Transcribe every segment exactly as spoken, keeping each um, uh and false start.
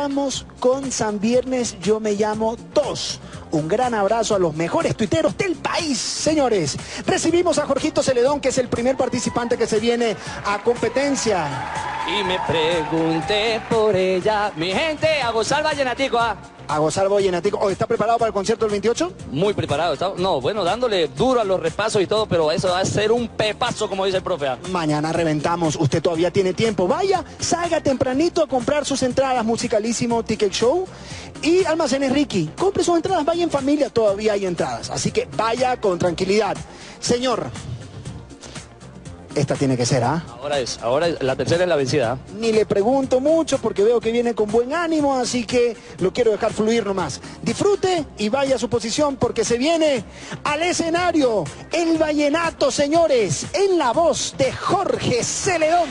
Estamos con San Viernes, yo me llamo dos. Un gran abrazo a los mejores tuiteros del país, señores. Recibimos a Jorgito Celedón, que es el primer participante que se viene a competencia. Y me pregunté por ella, mi gente, a gozar vallenatico, ¿ah? A gozar vallenatico. ¿O está preparado para el concierto del veintiocho? Muy preparado, está, no, bueno, dándole duro a los repasos y todo, pero eso va a ser un pepazo, como dice el profe. ¿Ah? Mañana reventamos, usted todavía tiene tiempo. Vaya, salga tempranito a comprar sus entradas, Musicalísimo Ticket Show. Y Almacenes Ricky, compre sus entradas, vaya en familia, todavía hay entradas. Así que vaya con tranquilidad. Señor, esta tiene que ser, ¿ah? ¿eh? Ahora es, ahora es, la tercera es la vencida. ¿eh? Ni le pregunto mucho porque veo que viene con buen ánimo, así que lo quiero dejar fluir nomás. Disfrute y vaya a su posición porque se viene al escenario el vallenato, señores, en la voz de Jorge Celedón.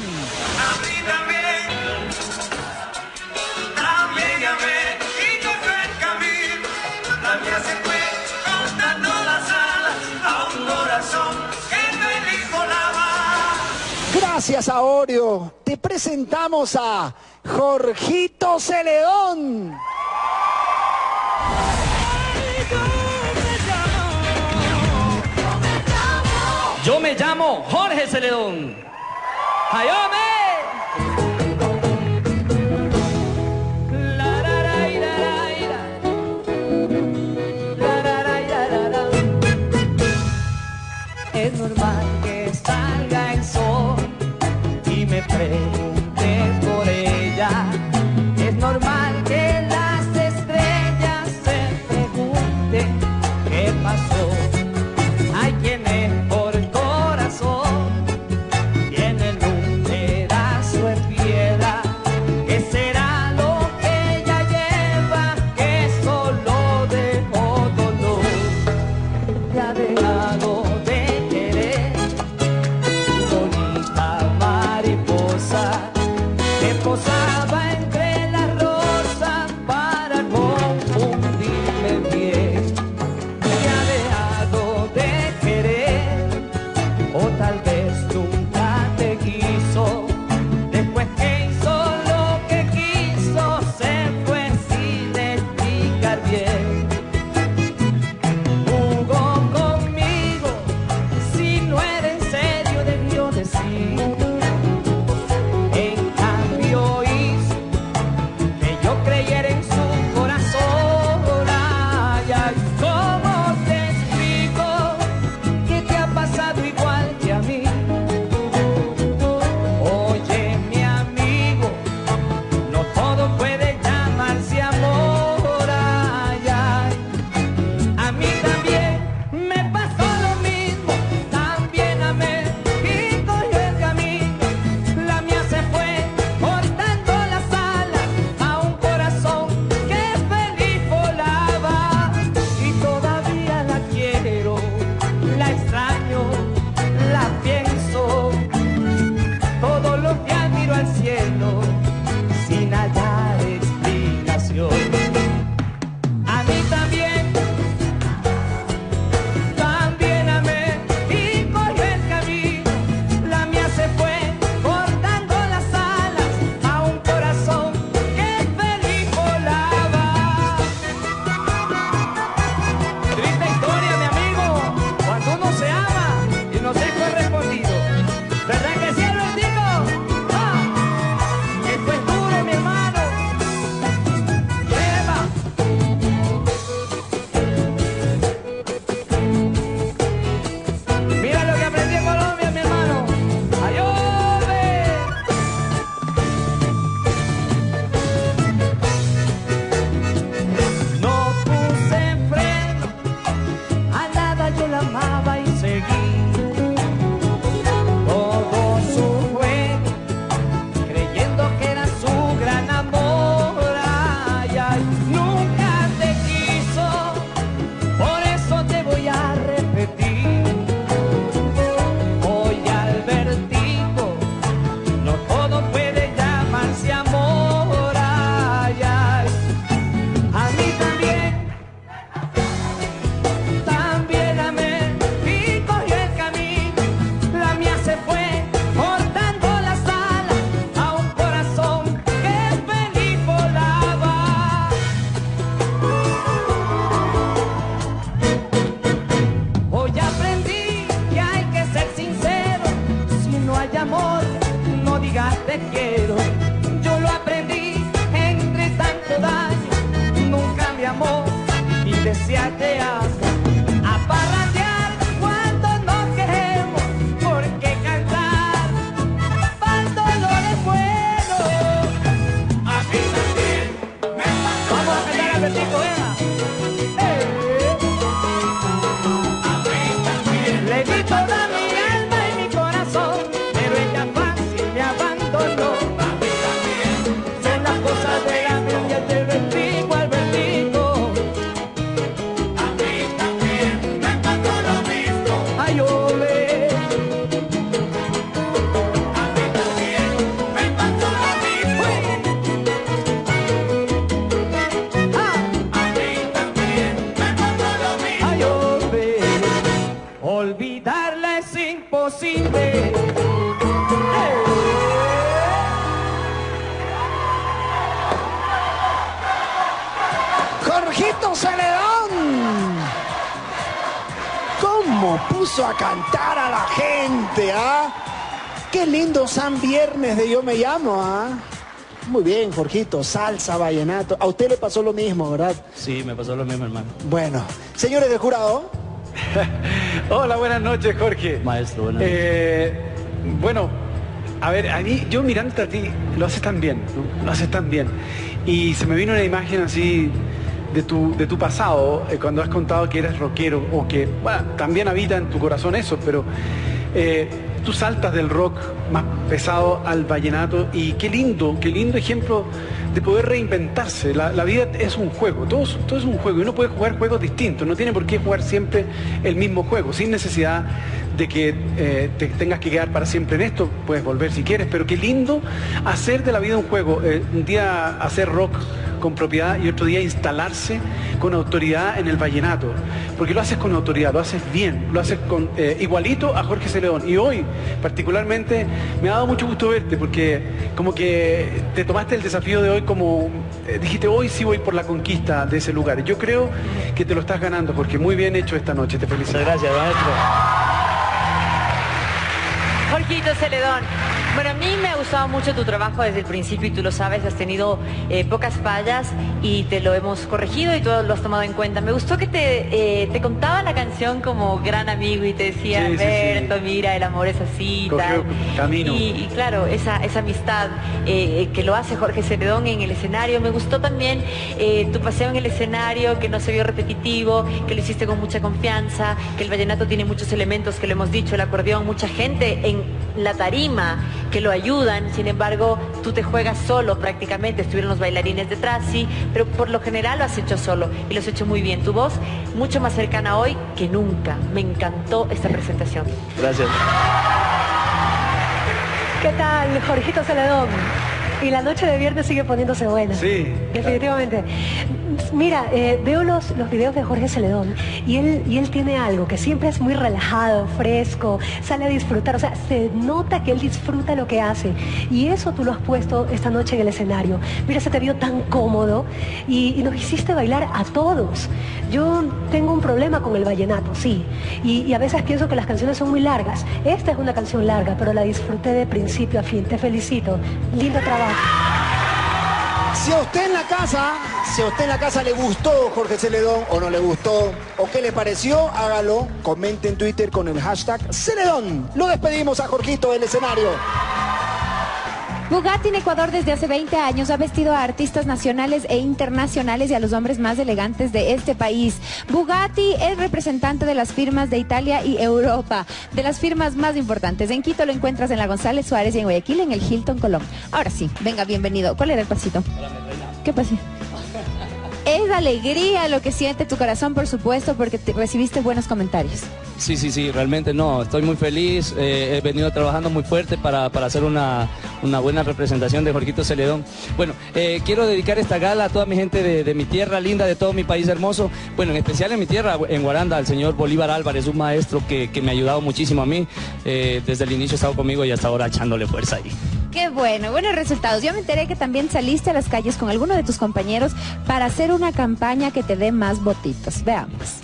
Gracias, Aureo. Te presentamos a Jorgito Celedón. Yo me llamo Jorge Celedón. ¡Ayome! Es normal que salga el sol y me preguntes por ella. Es normal que las estrellas se pregunten qué pasó. Hay quienes por corazón tienen un Albertico, vea. Eh. Le di toda mi alma y mi corazón, pero ella fácil me abandonó. Son las cosas de la mente de Albertico, Albertico. A mí también me pasó lo mismo. Ay, ole. A mí también me pasó lo mismo. Ah. A mí también me pasó lo mismo. Ay, ole. Olvidarla es imposible. Eh. Jorgito Celedón. ¿Cómo puso a cantar a la gente, ah? Qué lindo San Viernes de Yo Me Llamo, ah. Muy bien, Jorgito, salsa, vallenato. A usted le pasó lo mismo, ¿verdad? Sí, me pasó lo mismo, hermano. Bueno, señores del jurado. Hola, buenas noches, Jorge. Maestro, buenas Eh, bueno, a ver, a mí, yo mirándote a ti, lo haces tan bien, ¿no? Lo haces tan bien. Y se me vino una imagen así de tu, de tu pasado, eh, cuando has contado que eres rockero, o que, bueno, también habita en tu corazón eso, pero eh, tú saltas del rock más pesado al vallenato, y qué lindo, qué lindo ejemplo de poder reinventarse. La, la vida es un juego, todo, es- todo es un juego, y uno puede jugar juegos distintos, no tiene por qué jugar siempre el mismo juego, sin necesidad de que eh, te tengas que quedar para siempre en esto, puedes volver si quieres, pero qué lindo hacer de la vida un juego, eh, un día hacer rock con propiedad y otro día instalarse con autoridad en el vallenato, porque lo haces con autoridad, lo haces bien, lo haces con eh, igualito a Jorge Celedón. Y hoy particularmente me ha dado mucho gusto verte, porque como que te tomaste el desafío de hoy, como eh, dijiste, hoy sí voy por la conquista de ese lugar. Yo creo que te lo estás ganando, Jorge. Muy bien hecho esta noche, te felicito. Muchas gracias, maestro. Jorgito Celedón, bueno, a mí me ha gustado mucho tu trabajo desde el principio y tú lo sabes, has tenido eh, pocas fallas y te lo hemos corregido y tú lo has tomado en cuenta. Me gustó que te, eh, te contaba la canción como gran amigo y te decía, Sí, sí, sí. Alberto, mira, el amor es así, Cogió tal. camino. Y, y claro, esa, esa amistad eh, que lo hace Jorge Celedón en el escenario. Me gustó también eh, tu paseo en el escenario, que no se vio repetitivo, que lo hiciste con mucha confianza, que el vallenato tiene muchos elementos, que lo hemos dicho, el acordeón, mucha gente en la tarima que lo ayudan, sin embargo, tú te juegas solo prácticamente, estuvieron los bailarines detrás, sí, pero por lo general lo has hecho solo y lo has hecho muy bien. Tu voz mucho más cercana hoy que nunca. Me encantó esta presentación. Gracias. ¿Qué tal, Jorgito Celedón? Y la noche de viernes sigue poniéndose buena. Sí. Definitivamente. Mira, eh, veo los, los videos de Jorge Celedón y él, y él tiene algo que siempre es muy relajado, fresco, sale a disfrutar, o sea, se nota que él disfruta lo que hace y eso tú lo has puesto esta noche en el escenario. Mira, se te vio tan cómodo y, y nos hiciste bailar a todos. Yo tengo un problema con el vallenato, sí, y, y a veces pienso que las canciones son muy largas. Esta es una canción larga, pero la disfruté de principio a fin. Te felicito. Lindo trabajo. Si a usted en la casa, si a usted en la casa le gustó Jorge Celedón o no le gustó, o qué le pareció, hágalo, comente en Twitter con el hashtag Celedón. Lo despedimos a Jorgito del escenario. Bugatti en Ecuador desde hace veinte años ha vestido a artistas nacionales e internacionales y a los hombres más elegantes de este país. Bugatti es representante de las firmas de Italia y Europa, de las firmas más importantes. En Quito lo encuentras en la González Suárez y en Guayaquil en el Hilton Colón. Ahora sí, venga, bienvenido. ¿Cuál era el pasito? ¿Qué pasó? Es alegría lo que siente tu corazón, por supuesto, porque te recibiste buenos comentarios. Sí, sí, sí, realmente no, estoy muy feliz, eh, he venido trabajando muy fuerte para, para hacer una, una buena representación de Jorgito Celedón. Bueno, eh, quiero dedicar esta gala a toda mi gente de, de mi tierra linda, de todo mi país hermoso, bueno, en especial en mi tierra, en Guaranda, al señor Bolívar Álvarez, un maestro que, que me ha ayudado muchísimo a mí, eh, desde el inicio ha estado conmigo y hasta ahora echándole fuerza ahí. Qué bueno, buenos resultados. Yo me enteré que también saliste a las calles con alguno de tus compañeros para hacer una campaña que te dé más votitos. Veamos.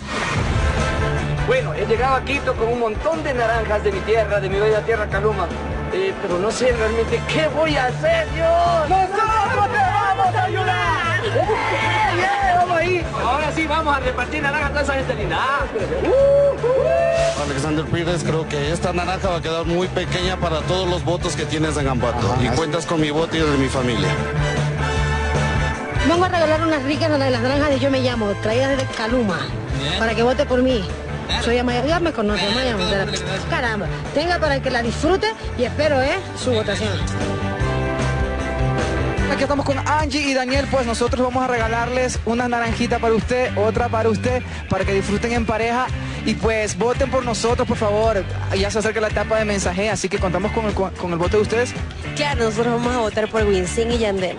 Bueno, he llegado a Quito con un montón de naranjas de mi tierra, de mi bella tierra Caluma, eh, pero no sé realmente qué voy a hacer yo. ¡Nosotros te vamos a ayudar! Yeah, yeah, vamos ahí. Ahora sí vamos a repartir naranjas a toda esa gente linda. Ah, uh, uh. Alexander Pires, creo que esta naranja va a quedar muy pequeña para todos los votos que tienes en Ambato. Y cuentas con mi voto y el de mi familia. vengo a regalar unas ricas de las naranjas de Yo Me Llamo, traídas desde Caluma, bien, para que vote por mí. Claro. Soy Amaya, ya me conoce, Amaya Montera. Caramba, tenga para que la disfrute y espero eh, su votación. Aquí estamos con Angie y Daniel, pues nosotros vamos a regalarles una naranjita para usted, otra para usted, para que disfruten en pareja y pues voten por nosotros, por favor. Ya se acerca la etapa de mensaje, así que contamos con el, con el voto de ustedes. Claro, nosotros vamos a votar por Wisin y Yandel.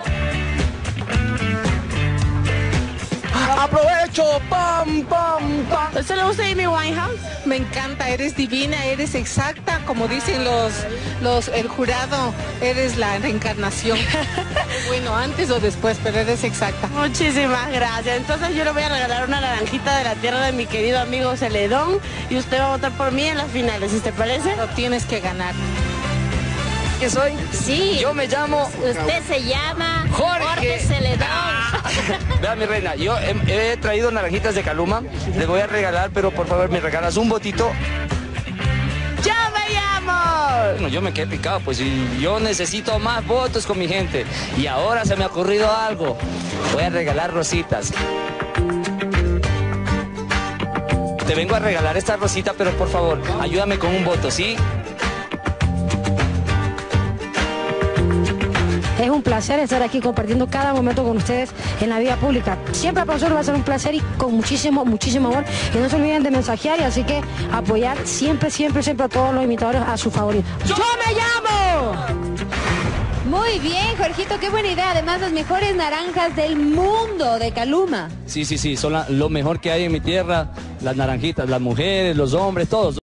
Aprovecho, pam, pam, pam. ¿Usted le gusta Amy Winehouse? Me encanta, eres divina, eres exacta, como dicen los, los, el jurado, eres la reencarnación. Bueno, antes o después, pero eres exacta. Muchísimas gracias. Entonces yo le voy a regalar una naranjita de la tierra de mi querido amigo Celedón y usted va a votar por mí en las finales, ¿te parece? Lo tienes que ganar. ¿Qué soy? Sí. Yo me llamo... Usted se llama Jorge, Jorge Celedón. Vea, mi reina, yo he, he traído naranjitas de Caluma, les voy a regalar, pero por favor me regalas un botito. ¡Yo me llamo! Bueno, yo me quedé picado, pues y yo necesito más votos con mi gente. Y ahora se me ha ocurrido algo. Voy a regalar rositas. Te vengo a regalar esta rosita, pero por favor, ayúdame con un voto, ¿sí? Es un placer estar aquí compartiendo cada momento con ustedes en la vida pública. Siempre para nosotros va a ser un placer y con muchísimo, muchísimo amor. Y no se olviden de mensajear y así que apoyar siempre, siempre, siempre a todos los imitadores a su favorito. ¡Yo me llamo! Muy bien, Jorgito, qué buena idea. Además, las mejores naranjas del mundo de Caluma. Sí, sí, sí, son la- lo mejor que hay en mi tierra. Las naranjitas, las mujeres, los hombres, todos.